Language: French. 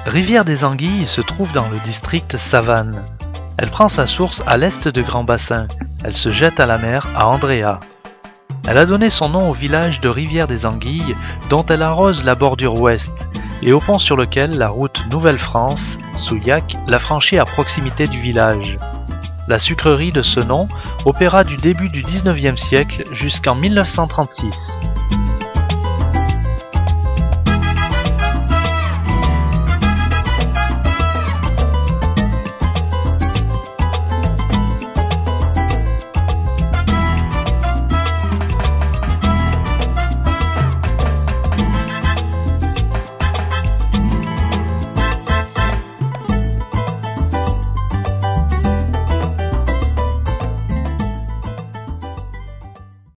Rivière des Anguilles se trouve dans le district Savane. Elle prend sa source à l'est de Grand Bassin. Elle se jette à la mer à Andréa. Elle a donné son nom au village de Rivière des Anguilles dont elle arrose la bordure ouest et au pont sur lequel la route Nouvelle-France, Souillac, la franchit à proximité du village. La sucrerie de ce nom opéra du début du XIXe siècle jusqu'en 1936.